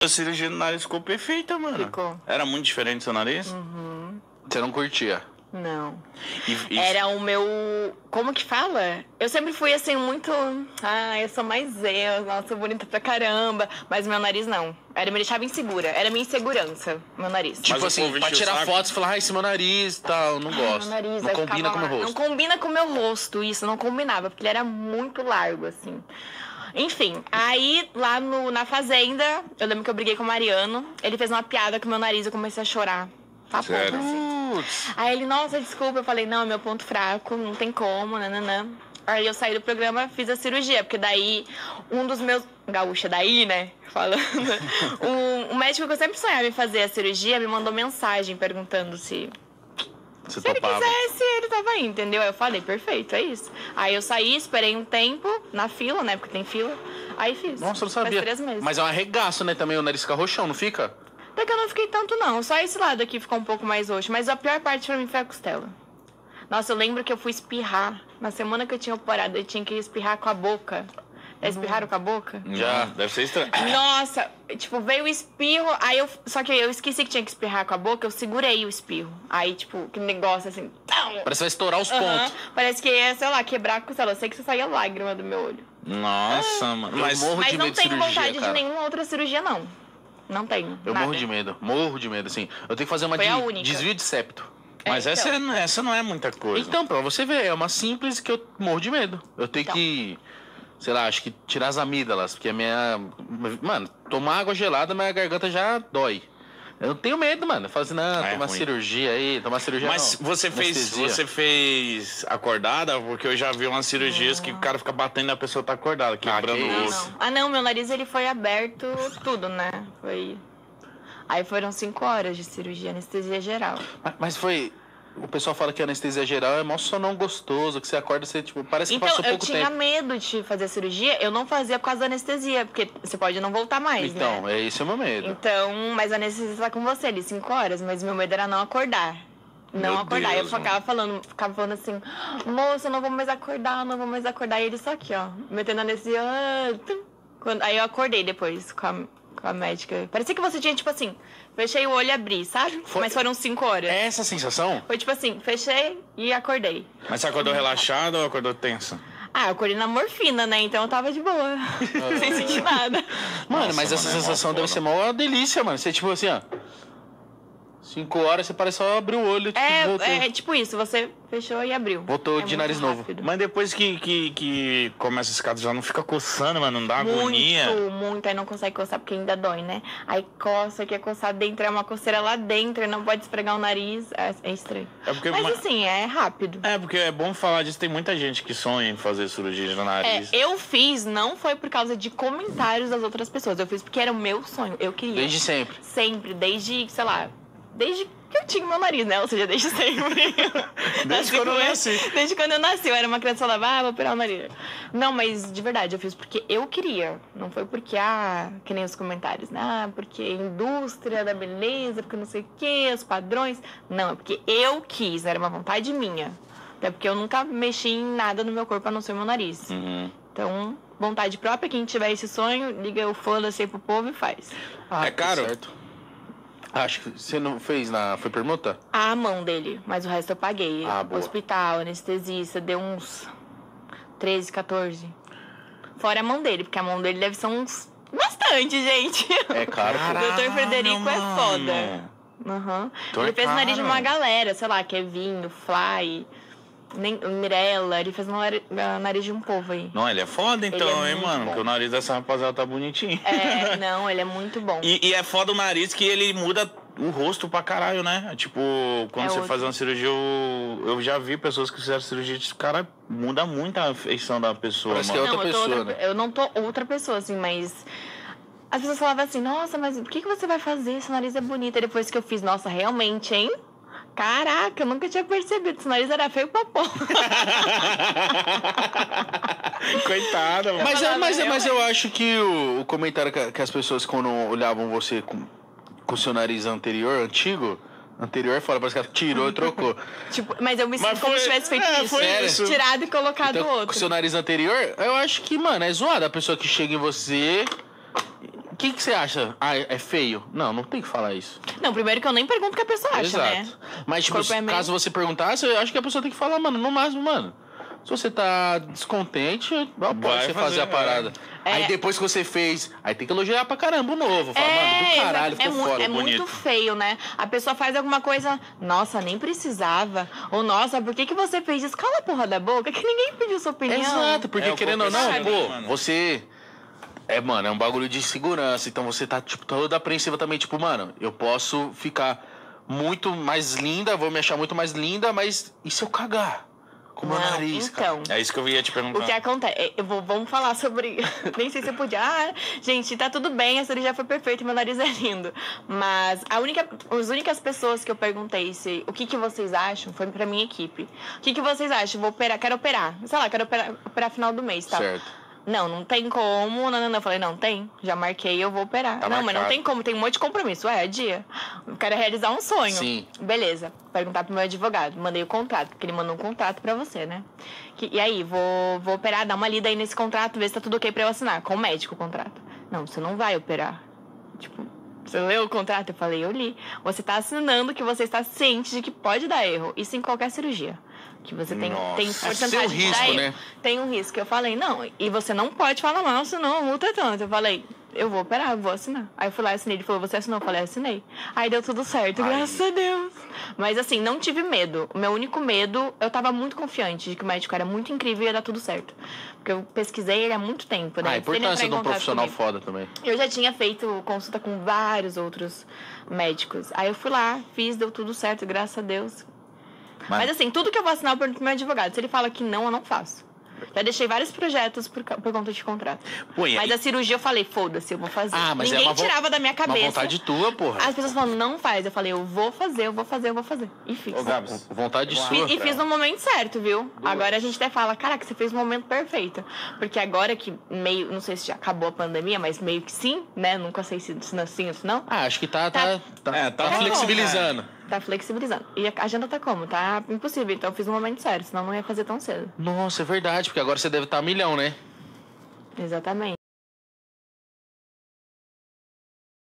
A cirurgia no nariz ficou perfeita, mano. Ficou. Era muito diferente do seu nariz? Você não curtia? Não. E- Era o meu... Como que fala? Eu sempre fui, assim, muito... Ah, eu sou mais eu. Nossa, sou bonita pra caramba. Mas meu nariz, não. Me deixava insegura. Era minha insegurança, meu nariz. Mas Tipo o assim, povo pra enchia o tirar saco? fotos e falar, esse meu nariz e tal, não gosto. Meu nariz, não aí combina ficava com o meu lá. rosto. Não combina com o meu rosto, isso. Não combinava, porque ele era muito largo, assim. Enfim, aí lá na fazenda, eu lembro que eu briguei com o Mariano. Ele fez uma piada com o meu nariz e eu comecei a chorar. Tá pouco, Sério? assim. Putz. Aí ele, nossa, desculpa. Eu falei, não, é meu ponto fraco, não tem como, nananã. Aí eu saí do programa, fiz a cirurgia, porque daí um dos meus... Gaúcha daí, né? Falando. O médico que eu sempre sonhava em fazer a cirurgia me mandou mensagem perguntando se Você ele topava. quisesse, ele tava aí, entendeu? Aí eu falei, perfeito, é isso. Aí eu saí, esperei um tempo na fila, né? Porque tem fila. Aí fiz. Nossa, eu não sabia. Faz 3 meses. Mas é um arregaço, né? Também o nariz fica roxão, não fica? Até que eu não fiquei tanto, não. Só esse lado aqui ficou um pouco mais roxo. Mas a pior parte pra mim foi a costela. Nossa, eu lembro que eu fui espirrar. Na semana que eu tinha operado, eu tinha que espirrar com a boca. Já espirraram com a boca? Já, deve ser estranho. Nossa, tipo, veio o espirro, aí eu... Só que eu esqueci que tinha que espirrar com a boca, eu segurei o espirro. Aí, tipo, que negócio assim... Parece que vai estourar os Aham. pontos. Parece que ia, sei lá, quebrar a costela. Eu sei que só saía lágrima do meu olho. Nossa, mano. Mas Mas morro Mas de não medo de tenho cirurgia, vontade cara. de nenhuma outra cirurgia, não. Não tenho. Eu nada. morro de medo, assim. Eu tenho que fazer uma Foi a única. desvio de septo. Mas então. essa não é muita coisa. Então, pra você ver, é uma simples que eu morro de medo. Eu tenho Então. que, sei lá, acho que tirar as amígdalas, porque a minha... Mano, tomar água gelada, minha garganta já dói. Eu não tenho medo, mano. Eu falo assim, não, É tomar ruim. cirurgia aí, tomar cirurgia Mas não. você Anestesia. fez acordada? Porque eu já vi umas cirurgias que o cara fica batendo e a pessoa tá acordada, quebrando que o Não, osso. não. Ah, não, meu nariz ele foi aberto tudo, né? Foi... Aí foram 5 horas de cirurgia, anestesia geral. Mas foi... O pessoal fala que a anestesia geral é mó sonão gostoso, que você acorda, você, tipo, parece que Então, passou eu pouco tinha tempo. medo de fazer a cirurgia, eu não fazia por causa da anestesia, porque você pode não voltar mais, Então, né? é esse o meu medo. Então, mas a anestesia tá com você ali, 5 horas, mas meu medo era não acordar. Não Meu acordar. Deus, Eu ficava falando assim, moça, eu não vou mais acordar, não vou mais acordar. E ele só aqui, ó, metendo anestesia. Aí eu acordei depois com a médica. Parecia que você tinha, tipo assim, fechei o olho e abri, sabe? Mas foram 5 horas. É essa a sensação? Foi tipo assim, fechei e acordei. Mas você acordou relaxado ou acordou tenso? Ah, eu acordei na morfina, né? Então eu tava de boa. Sem sentir nada. Mano, Nossa, mas essa mano, é mó sensação deve foda. ser mó delícia, mano. Você, tipo assim, ó... 5 horas, você parece só abrir o olho, tipo, voltou. É tipo isso, você fechou e abriu. Voltou É de muito nariz novo. rápido. Mas depois que começa esse caso, já não fica coçando, mano, não dá agonia. Muito, aí não consegue coçar porque ainda dói, né? Aí coça, quer coçar dentro, é uma coceira lá dentro, não pode esfregar o nariz, é estranho. É porque, Mas assim, é rápido. é porque é bom falar disso, tem muita gente que sonha em fazer cirurgia no nariz. Eu fiz, não foi por causa de comentários das outras pessoas, eu fiz porque era o meu sonho, eu queria. Desde sempre. Sempre, desde, sei lá, desde que eu tinha meu nariz, né? Ou seja, desde sempre. Desde quando eu nasci. Desde quando eu nasci. Eu era uma criança que falava, vou operar o nariz. Não, mas de verdade, eu fiz porque eu queria. Não foi porque, que nem os comentários, né? Porque indústria da beleza, porque não sei o quê, os padrões. Não, é porque eu quis, era uma vontade minha. Até porque eu nunca mexi em nada no meu corpo a não ser o meu nariz. Uhum. Então, vontade própria, quem tiver esse sonho, liga o foda-se aí pro povo e faz. É caro? Tá certo. Acho que você não fez Foi permuta? A mão dele, mas o resto eu paguei. Boa. Hospital, anestesista, deu uns 13, 14. Fora a mão dele, porque a mão dele deve ser uns... Bastante, gente. É caro. O Dr. Frederico é mano. foda. Uhum. Tô Ele fez o nariz de caro. uma galera, sei lá, Kevinho, Fly, Mirella. Ele fez o nariz de um povo aí. Não, ele é foda então, Ele é hein, muito mano? bom. Porque o nariz dessa rapaziada tá bonitinho. É, não, ele é muito bom. E é foda o nariz que ele muda o rosto pra caralho, né? Tipo, quando É você outro. faz uma cirurgia, eu já vi pessoas que fizeram cirurgia, esse cara muda muito a feição da pessoa, Parece que mano. outra eu tô pessoa, né? eu não tô outra pessoa, assim, mas... As pessoas falavam assim, nossa, mas por que você vai fazer? Seu nariz é bonito. E depois que eu fiz, nossa, realmente, hein? Caraca, eu nunca tinha percebido. Seu nariz era feio pra porra. Coitada, mano. Mas eu acho que o comentário que as pessoas quando olhavam você com o seu nariz antigo é fora, parece que ela tirou e trocou. Tipo, mas eu me sinto Mas como foi- se tivesse feito é, isso. foi isso. Tirado e colocado Então, com o outro. seu nariz anterior, eu acho que, mano, é zoado a pessoa que chega em você... que você acha? Ah, é feio? Não, não tem que falar isso. Não, primeiro que eu nem pergunto o que a pessoa acha, né? Exato. Mas, tipo, Corpo é meio- caso você perguntasse, eu acho que a pessoa tem que falar, mano, no máximo, mano. Se você tá descontente, não pode você fazer a parada. Aí depois que você fez, aí tem que elogiar pra caramba o novo. Fala, mano, do caralho, ficou foda, é bonito. muito feio, né? A pessoa faz alguma coisa, nossa, nem precisava. Ou, nossa, por que você fez isso? Cala a porra da boca, que ninguém pediu sua opinião. Exato, porque querendo ou não, sabe, pô, mano. você... Mano, é um bagulho de segurança. Então você tá, tipo, toda apreensiva também. Tipo, mano, eu posso ficar muito mais linda, vou me achar muito mais linda, mas e se eu cagar? Com o meu Não, nariz, cara? então, É isso que eu ia te perguntar. o que acontece? Vamos falar sobre. Nem sei se eu podia. Ah, gente, tá tudo bem, a cirurgia foi perfeita, meu nariz é lindo. Mas as únicas pessoas que eu perguntei o que vocês acham foi pra minha equipe. O que vocês acham? Quero operar. Sei lá, quero operar final do mês, tá? Certo. Não tem como. Não. Eu falei, não tem. Já marquei, eu vou operar. Tá não, mas não marcado. tem como, tem um monte de compromisso. É dia. Eu quero realizar um sonho. Sim. Beleza. Perguntar pro meu advogado. Mandei o contrato, porque ele mandou um contrato pra você, né? E aí, vou operar, dar uma lida aí nesse contrato, ver se tá tudo ok pra eu assinar. Com o médico o contrato. Não, você não vai operar. Tipo, você leu o contrato? Eu falei, eu li. Você tá assinando que você está ciente de que pode dar erro. Isso em qualquer cirurgia. Que você tem Nossa. porcentagem Tem um de risco, dar erro. né? Tem um risco. Eu falei, não, e você não pode falar mal, senão a multa é tanto. Eu falei, eu vou operar, eu vou assinar. Aí eu fui lá e assinei. Ele falou, você assinou? Eu falei, assinei. Aí deu tudo certo, graças a Deus. Mas assim, não tive medo. O meu único medo, eu tava muito confiante de que o médico era muito incrível e ia dar tudo certo. Porque eu pesquisei ele há muito tempo, né? A Antes dele importância entrar em de um contato profissional comigo. foda também. Eu já tinha feito consulta com vários outros médicos. Aí eu fui lá, fiz, deu tudo certo, graças a Deus. Mas assim, tudo que eu vou assinar eu pergunto pro meu advogado. Se ele fala que não, eu não faço. Já deixei vários projetos por conta de contrato. Pô, e Mas aí- a cirurgia eu falei, foda-se, eu vou fazer. Ah, mas Ninguém é uma tirava da minha Uma cabeça. vontade tua, porra. As pessoas falam, não faz. Eu falei, eu vou fazer. E fiz. Ô, Gabs, Vontade sua. E fiz no momento certo, viu? Agora a gente até fala, caraca, você fez no momento perfeito. Porque agora que meio, não sei se já acabou a pandemia, mas meio que sim, né? Nunca sei se assim ou se não. Ah, acho que tá tá flexibilizando. Tá flexibilizando. E a agenda tá como? Tá impossível. Então eu fiz no momento certo, senão não ia fazer tão cedo. Nossa, é verdade, porque agora você deve estar a milhão, né? Exatamente.